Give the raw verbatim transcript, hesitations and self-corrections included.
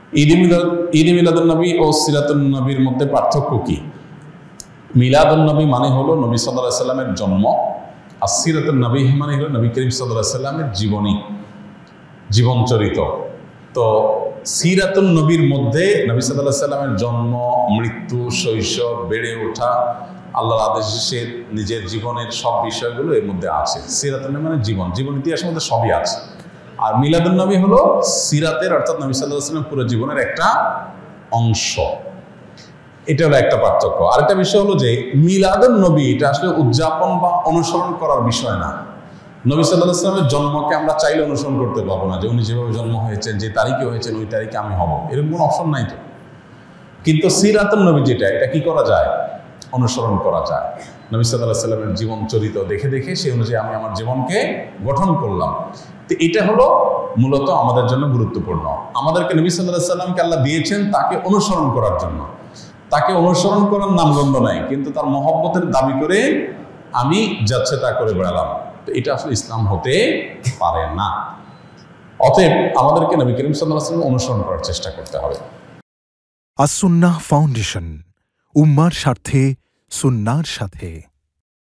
ঈদ মিলাদ ঈদ মিলাদুন নবী ও সিরাতুন নবীর মধ্যে পার্থক্য কি? মিলাদুন নবী মানে হলো নবী সাল্লাল্লাহু আলাইহি সাল্লামের জন্ম, আর সিরাতুন নবী মানে হলো নবী করিম সাল্লাল্লাহু আলাইহি সাল্লামের জীবনী, জীবনচরিত। তো সিরাতুন নবীর মধ্যে নবী সাল্লাল্লাহু আলাইহি সাল্লামের জন্ম, মৃত্যু, শৈশব, বেড়ে ওঠা, আল্লাহর আদেশে নিজের জীবনের সব বিষয়গুলো এর মধ্যে আছে। সিরাতুন নবী মানে জীবন, জীবন ইতিহাসের মধ্যে সবই আছে। আর মিলাদুন নবী হলো সিরাতের অর্থাৎ নবী সাল্লাল্লাহু আলাইহি সাল্লামের পুরো জীবনের একটা অংশ। এটা হলো একটা পার্থক্য। আরেকটা বিষয় হলো যে মিলাদুন নবী এটা আসলে উদযাপন বা অনুসরণ করার বিষয় না। নবী সাল্লাল্লাহু আলাইহি সাল্লামের জন্মকে আমরা চাইলে অনুসরণ করতে পারবো না, যে উনি যেভাবে জন্ম হয়েছেন, যে তারিখে হয়েছেন, ওই তারিখে আমি হব, এরকম কোনো অপশন নাই তো। কিন্তু সিরাতুন নবী যেটা, এটা কি করা যায়? অনুসরণ করা যায়। নবী সাল্লাল্লাহু আলাইহি সাল্লামের জীবন চরিত দেখে দেখে সেই অনুযায়ী আমি আমার জীবনকে গঠন করলাম। তো এটা হলো মূলত আমাদের জন্য গুরুত্বপূর্ণ। আমাদেরকে নবী সাল্লাল্লাহু আলাইহি সাল্লামকে আল্লাহ দিয়েছেন তাকে অনুসরণ করার জন্য। তাকে অনুসরণ করার নামগন্ধ নাই, কিন্তু তার মহব্বতের দাবি করে আমি যাচ্ছে তা করে বেড়ালাম, তো এটা আসলে ইসলাম হতে পারে না। অতএব আমাদেরকে নবী করিম সাল্লাল্লাহু আলাইহি ওয়াসাল্লাম অনুসরণ করার চেষ্টা করতে হবে। আস সুন্নাহ ফাউন্ডেশন, উম্মার স্বার্থে সুন্নাহর সাথে।